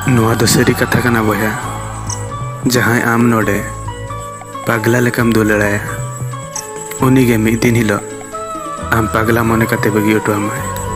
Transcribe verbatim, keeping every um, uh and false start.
नुआ दो सारी कथा कना बया जहां आम नोडे पागला लेकाम दुलड़ाया उनी गे मिद दिन हिलो आम पागला मने कते बगी उठो आमाय।